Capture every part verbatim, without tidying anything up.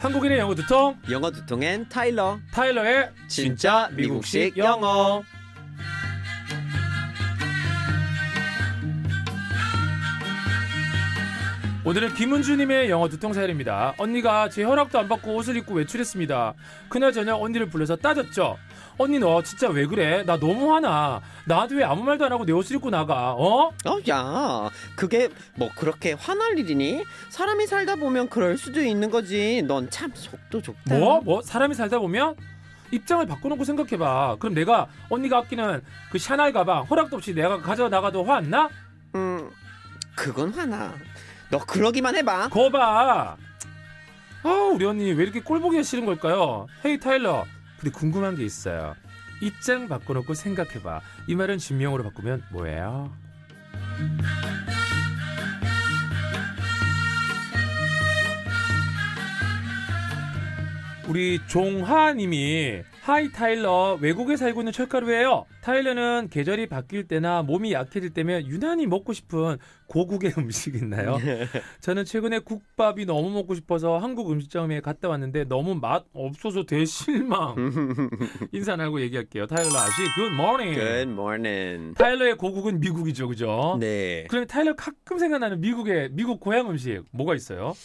한국인의 영어 두통, 영어 두통엔 타일러. 타일러의 진짜 미국식 영어. 오늘은 김은주님의 영어 두통 사연입니다. 언니가 제 허락도 안 받고 옷을 입고 외출했습니다. 그날 저녁 언니를 불러서 따졌죠. 언니 너 진짜 왜 그래? 나 너무 화나. 나한테 왜 아무 말도 안 하고 내 옷을 입고 나가? 어? 어, 야, 그게 뭐 그렇게 화날 일이니? 사람이 살다 보면 그럴 수도 있는 거지. 넌 참 속도 좁다. 뭐? 뭐? 사람이 살다 보면? 입장을 바꿔놓고 생각해봐. 그럼 내가 언니가 아끼는 그 샤넬 가방 허락도 없이 내가 가져나가도 화 안 나? 음, 그건 화나. 너 그러기만 해봐. 거봐. 아, 우리 언니 왜 이렇게 꼴보기가 싫은 걸까요? 헤이 타일러, 근데 궁금한 게 있어요. 입장 바꿔놓고 생각해봐. 이 말은 진명으로 바꾸면 뭐예요? 우리 종하님이 하이 타일러, 외국에 살고 있는 철가루예요. 타일러는 계절이 바뀔 때나 몸이 약해질 때면 유난히 먹고 싶은 고국의 음식 있나요? 저는 최근에 국밥이 너무 먹고 싶어서 한국 음식점에 갔다 왔는데 너무 맛 없어서 대실망. 인사 안 하고 얘기할게요. 타일러 아씨, good morning. Good morning. 타일러의 고국은 미국이죠, 그죠? 네. 그러면 타일러 가끔 생각나는 미국의 미국 고향 음식 뭐가 있어요?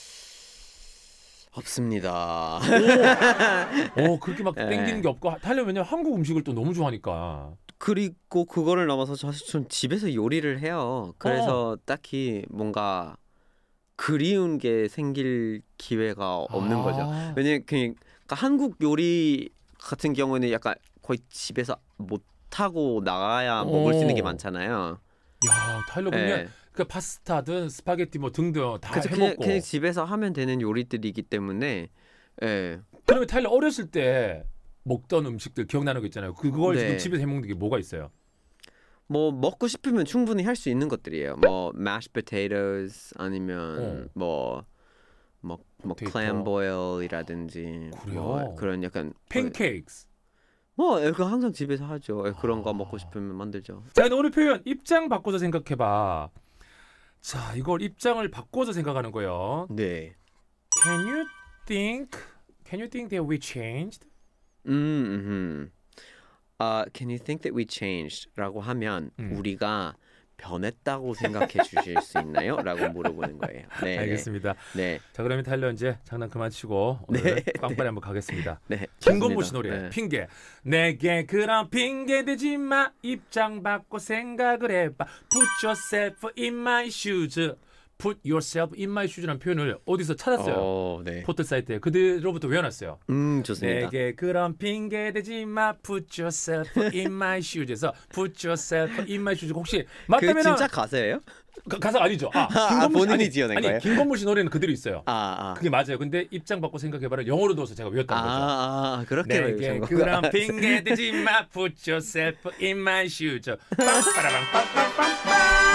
없습니다. 오, 오, 그렇게 막 네. 땡기는 게 없고 타일러 왜냐면 한국 음식을 또 너무 좋아하니까. 그리고 그거를 넘어서 사실 전 집에서 요리를 해요. 그래서 어. 딱히 뭔가 그리운 게 생길 기회가 없는 아. 거죠. 왜냐면 그러니까 한국 요리 같은 경우는 약간 거의 집에서 못 하고 나가야 먹을 수 있는 게 오. 많잖아요. 야, 타일러 보면 네. 그 파스타든 스파게티 뭐 등등 다 그래서 해먹고. 그냥, 그냥 집에서 하면 되는 요리들이기 때문에. 예. 그러면 타일러 어렸을 때 먹던 음식들 기억나는 거 있잖아요. 그걸 네. 지금 집에서 해먹는 게 뭐가 있어요? 뭐 먹고 싶으면 충분히 할 수 있는 것들이에요. 뭐 mashed potatoes 아니면 어. 뭐 뭐 뭐 포테이토. clam boil이라든지 그래요? 뭐 그런 약간 팬케이크스. 뭐 그거 항상 집에서 하죠. 예, 그런 거 아. 먹고 싶으면 만들죠. 자, 오늘 표현 입장 바꿔서 생각해봐. 자, 이걸 입장을 바꿔서 생각하는 거예요. 네. Can you think? Can you think that we changed? 음, 음. 아, can you think that we changed?라고 하면 음. 우리가 변했다고 생각해 주실 수 있나요? 라고 물어보는 거예요. 네. 알겠습니다. 네. 자, 그러면 타일러 이제 장난 그만 치고 오늘 네, 빵빠레 한번 가겠습니다. 네. 김건모 씨 좋습니다. 노래 네. 핑계. 내게 그런 핑계 대지 마. 입장 바꿔 생각을 해봐. Put yourself in my shoes. Put yourself in my shoes라는 표현을 어디서 찾았어요. 어, 네. 포털 사이트에 그대로부터 외워놨어요. 음, 좋습니다. 내게 그런 핑계 대지 마. Put yourself in my shoes에서 Put yourself in my shoes. 혹시 그 맞다면 진짜 가사예요? 가, 가사 아니죠? 아, 아, 김건모 씨 본인이 아니, 지어낸 아니, 거예요? 김건모 씨 노래는 그대로 있어요. 아, 아. 그게 맞아요. 근데 입장 바꿔 생각해봐라 영어로 넣어서 제가 외웠다는 거죠. 아, 아, 그렇게 내게 외우신 그런 거구나. 핑계 대지 마. Put yourself in my shoes. 빵빠라랑 빵빵빵빵.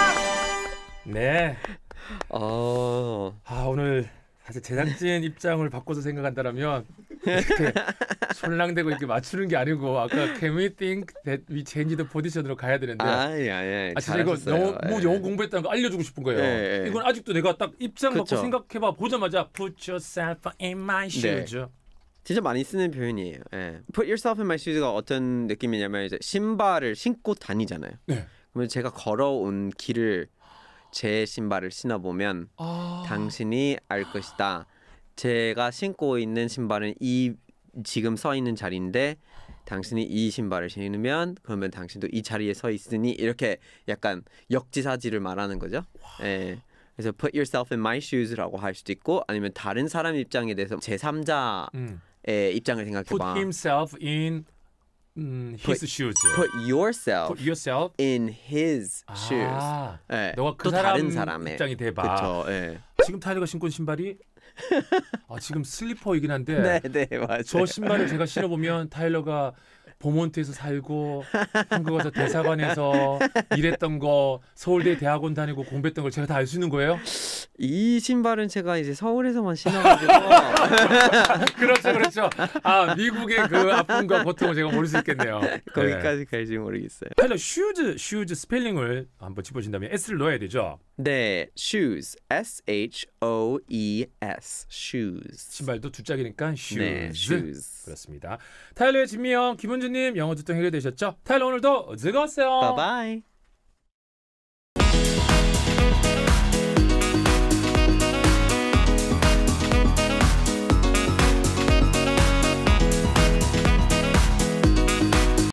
네. 어. 아, 오늘 사실 제작진 입장을 바꿔서 생각한다면 이렇게 솔랑대고 이렇게 맞추는 게 아니고 아까 Can we think that we change the position으로 가야 되는데 아니, 아니, 아, 진짜 이거 영어, 뭐 영어 공부했다는 거 알려주고 싶은 거예요. 예, 예. 이건 아직도 내가 딱 입장 바꿔 그쵸. 생각해봐 보자마자 Put yourself in my shoes. 네. 진짜 많이 쓰는 표현이에요. 예. Put yourself in my shoes가 어떤 느낌이냐면 이제 신발을 신고 다니잖아요. 네. 그러면 제가 걸어온 길을 제 신발을 신어보면 아... 당신이 알 것이다. 제가 신고 있는 신발은 이 지금 서 있는 자리인데 당신이 이 신발을 신으면 그러면 당신도 이 자리에 서 있으니 이렇게 약간 역지사지를 말하는 거죠. 예. 그래서 put yourself in my shoes라고 할 수도 있고 아니면 다른 사람 입장에 대해서 제삼자의 음. 입장을 생각해봐. Put himself in 음, his Put- shoes. Put yourself Put yourself. in his shoes. 아, 예. 너가 그 또 사람 다른 사람의 입장이 돼봐. 그렇죠. 예. 지금 타이거가 신고 있는 신발이 아, 지금 슬리퍼이긴 한데 네, 네, 맞아요. 저 신발을 제가 신어보면 타일러가 보몬트에서 살고 한국 와서 대사관에서 일했던 거 서울대 대학원 다니고 공부했던 걸 제가 다 알 수 있는 거예요? 이 신발은 제가 이제 서울에서만 신어가지고 그렇죠, 그렇죠. 아 미국의 그 아픔과 고통을 제가 모를 수 있겠네요. 거기까지 네. 갈지 모르겠어요. 타일러 슈즈 슈즈 스펠링을 한번 짚어주신다면 S를 넣어야 되죠. 네, shoes, S H O E S, shoes. 신발도 두 짝이니까 shoes. 네, shoes. 그렇습니다. 타일러의 진미형 김은주님 영어 두통 해결되셨죠? 타일러 오늘도 즐거웠어요. Bye bye.